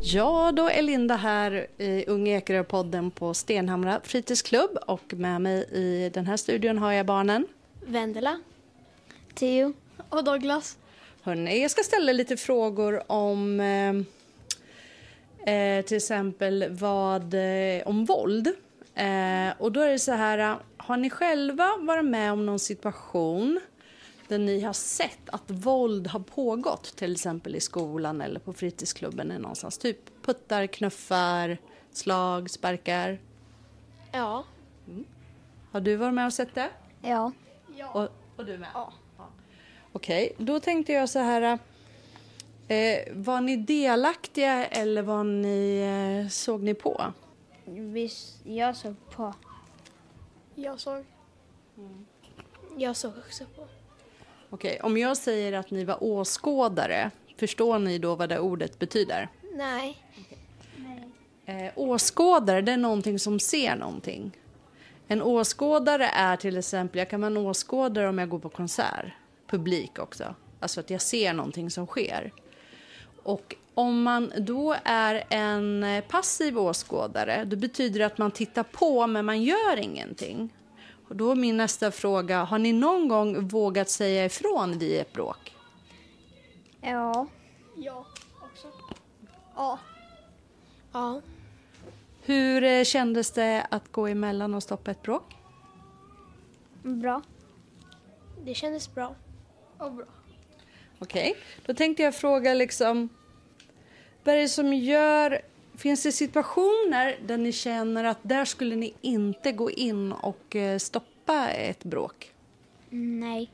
Ja, då är Linda här i Unga Ekerö-podden på Stenhamra fritidsklubb. Och med mig i den här studion har jag barnen. Vendela, Theo och Douglas. Hörrni, jag ska ställa lite frågor om till exempel om våld. Och då är det så här, har ni själva varit med om någon situation där ni har sett att våld har pågått, till exempel i skolan eller på fritidsklubben eller någonstans? Typ puttar, knuffar, slag, sparkar. Ja. Har du varit med och sett det? Ja. Och du med? Ja. Okej, då tänkte jag så här. Var ni delaktiga eller såg ni på? Jag såg på. Jag såg också på. Okej, om jag säger att ni var åskådare, förstår ni då vad det ordet betyder? Nej. Åskådare, det är någonting som ser någonting. En åskådare är till exempel, jag kan vara en åskådare om jag går på konsert, publik också. Alltså att jag ser någonting som sker. Och om man då är en passiv åskådare, då betyder det att man tittar på men man gör ingenting. Och då är min nästa fråga, har ni någon gång vågat säga ifrån vid ett bråk? Ja. Ja, också. Ja. Ja. Hur kändes det att gå emellan och stoppa ett bråk? Bra. Det kändes bra. Och bra. Okej, då tänkte jag fråga vad är det som finns det situationer där ni känner att där skulle ni inte gå in och stoppa ett bråk? Nej.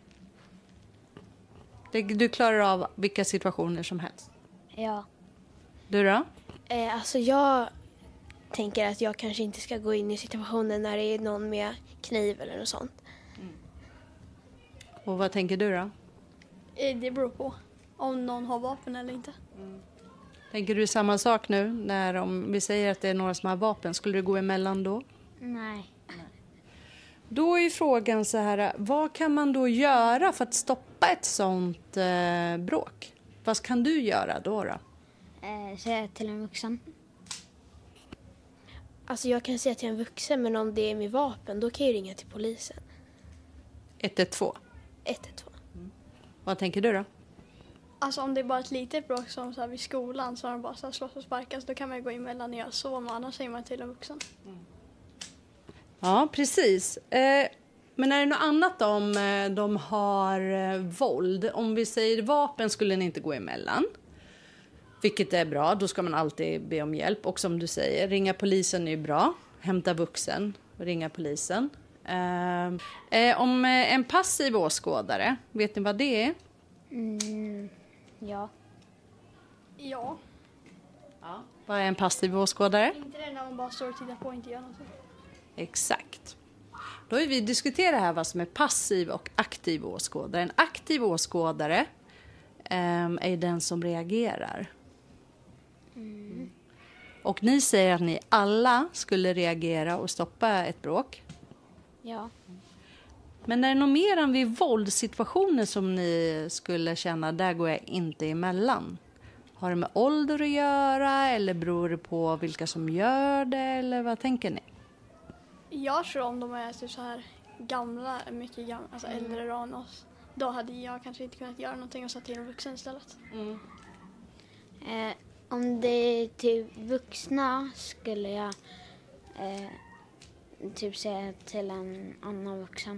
Du klarar av vilka situationer som helst? Ja. Du då? Alltså jag tänker att jag kanske inte ska gå in i situationen när det är någon med kniv eller något sånt. Och vad tänker du då? Det beror på om någon har vapen eller inte. Tänker du samma sak nu? Om vi säger att det är några som har vapen, skulle du gå emellan då? Nej. Då är frågan så här, vad kan man då göra för att stoppa ett sånt bråk? Vad kan du göra då? Säga till en vuxen. Alltså jag kan säga till en vuxen, men om det är med vapen då kan jag ringa till polisen. 112. 112. Vad tänker du då? Alltså om det är bara ett litet bråk som så här vid skolan så har de bara så här slåss och sparkas, då kan man ju gå emellan och göra så, men annars säger man till en vuxen. Ja, precis. Men är det något annat om de har våld? Om vi säger vapen skulle ni inte gå emellan. Vilket är bra, då ska man alltid be om hjälp. Och som du säger, ringa polisen är ju bra. Hämta vuxen och ringa polisen. Om en passiv åskådare, vet ni vad det är? Ja. Ja. Vad är en passiv åskådare? Inte det när man bara står och tittar på och inte gör någonting. Exakt. Då har vi diskuterat här vad som är passiv och aktiv åskådare. En aktiv åskådare är den som reagerar. Och ni säger att ni alla skulle reagera och stoppa ett bråk. Ja. Men är det något mer än vid våldssituationer som ni skulle känna, där går jag inte emellan? Har det med ålder att göra eller beror det på vilka som gör det, eller vad tänker ni? Jag tror om de är typ så här gamla, mycket gamla, alltså äldre än oss, då hade jag kanske inte kunnat göra någonting och satt till en vuxen istället. Om det är till vuxna skulle jag typ säga till en annan vuxen.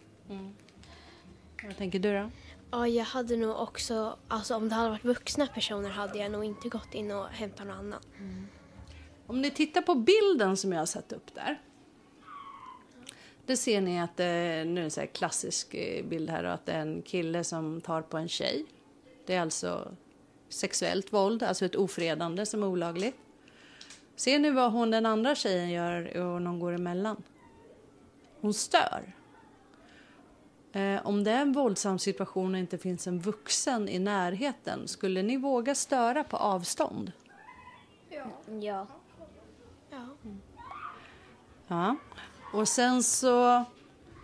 Vad tänker du då? Ja, jag hade nog också, alltså om det hade varit vuxna personer hade jag nog inte gått in och hämtat någon annan. Om ni tittar på bilden som jag har satt upp där. Det ser ni att nu är det en så här klassisk bild här, att det är en kille som tar på en tjej. Det är alltså sexuellt våld, alltså ett ofredande som är olagligt. Ser ni vad den andra tjejen gör och någon går emellan? Hon stör. Om det är en våldsam situation och inte finns en vuxen i närheten, skulle ni våga störa på avstånd? Ja. Ja. Och sen så,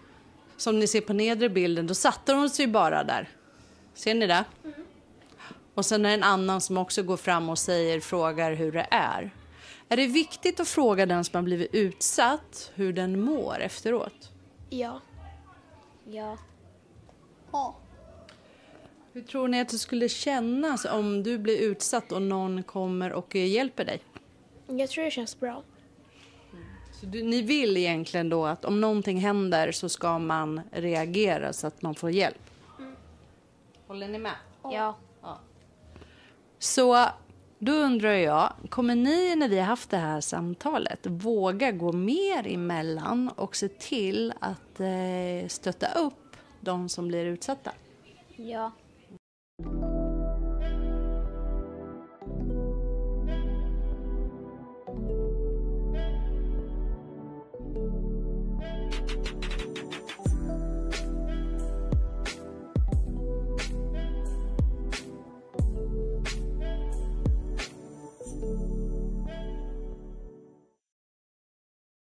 som ni ser på nedre bilden, då satte hon sig bara där. Ser ni det? Och sen är det en annan som också går fram och frågar hur det är. Är det viktigt att fråga den som har blivit utsatt hur den mår efteråt? Ja. Ja. Ja. Hur tror ni att det skulle kännas om du blir utsatt och någon kommer och hjälper dig? Jag tror det känns bra. Så ni vill egentligen då att om någonting händer så ska man reagera så att man får hjälp? Håller ni med? Ja. Så då undrar jag, kommer ni när vi har haft det här samtalet våga gå mer emellan och se till att stötta upp de som blir utsatta? Ja.